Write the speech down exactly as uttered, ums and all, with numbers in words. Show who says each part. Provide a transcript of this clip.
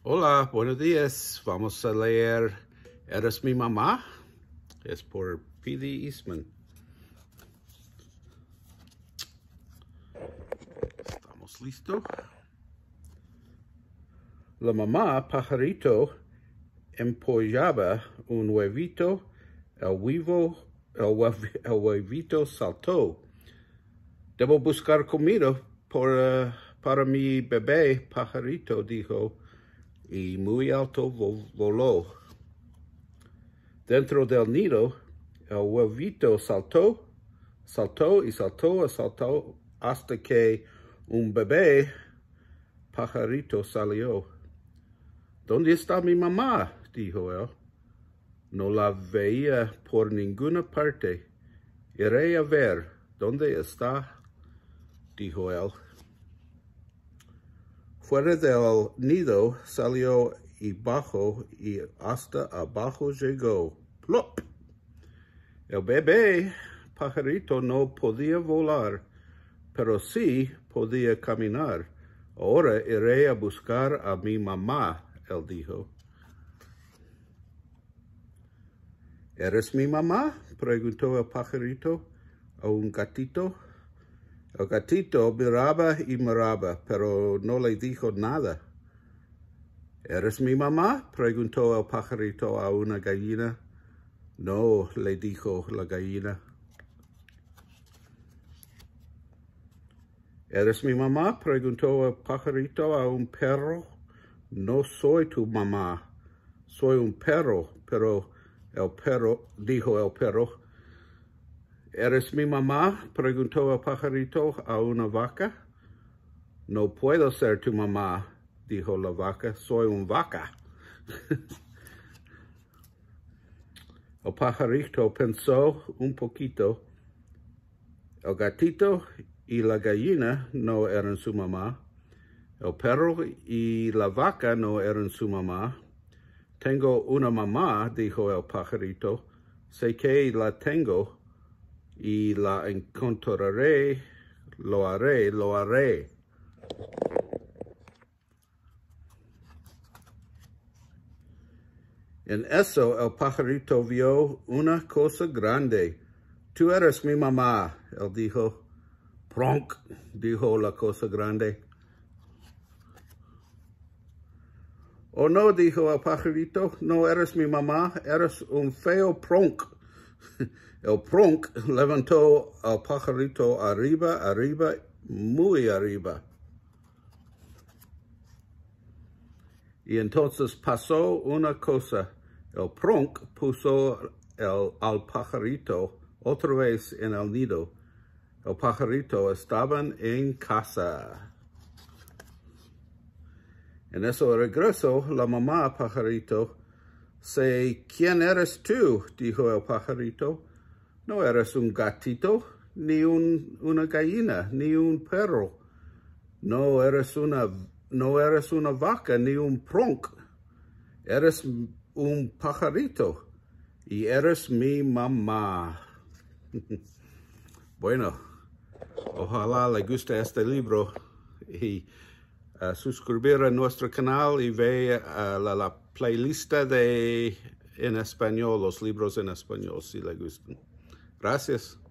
Speaker 1: Hola, buenos días. Vamos a leer Eres mi mamá. Es por P D Eastman. ¿Estamos listos? La mamá pajarito empollaba un huevito. El huevo, el, huev, el huevito saltó. Debo buscar comida por, uh, para mi bebé pajarito, dijo, y muy alto voló. Dentro del nido, el huevito saltó, saltó y saltó y saltó hasta que un bebé pajarito salió. ¿Dónde está mi mamá?, dijo él. No la veía por ninguna parte. Iré a ver dónde está, dijo él. Fuera del nido salió y bajó y hasta abajo llegó. ¡Plop! El bebé pajarito no podía volar, pero sí podía caminar. Ahora iré a buscar a mi mamá, él dijo. ¿Eres mi mamá?, preguntó el pajarito a un gatito. El gatito miraba y miraba, pero no le dijo nada. ¿Eres mi mamá?, preguntó el pajarito a una gallina. No, le dijo la gallina. ¿Eres mi mamá?, preguntó el pajarito a un perro. No soy tu mamá, soy un perro, pero el perro, dijo el perro. ¿Eres mi mamá?, preguntó el pajarito a una vaca. No puedo ser tu mamá, dijo la vaca, soy una vaca. El pajarito pensó un poquito. El gatito y la gallina no eran su mamá. El perro y la vaca no eran su mamá. Tengo una mamá, dijo el pajarito. Sé que la tengo y la encontraré. Lo haré, lo haré. En eso el pajarito vio una cosa grande. Tú eres mi mamá, él dijo. Pronk, dijo la cosa grande. Oh no, dijo el pajarito, no eres mi mamá, eres un feo pronk. El pronk levantó al pajarito arriba, arriba, muy arriba. Y entonces pasó una cosa. El pronk puso el, al pajarito otra vez en el nido. El pajarito estaban en casa. En eso regresó la mamá pajarito. Sé, ¿quién eres tú?, dijo el pajarito. No eres un gatito, ni un, una gallina, ni un perro. No eres una, no eres una vaca, ni un pronk. Eres un pajarito y eres mi mamá. Bueno, ojalá le guste este libro y uh, suscribir a nuestro canal y ve uh, la, la playlist de en español, los libros en español, si le gustan. Gracias.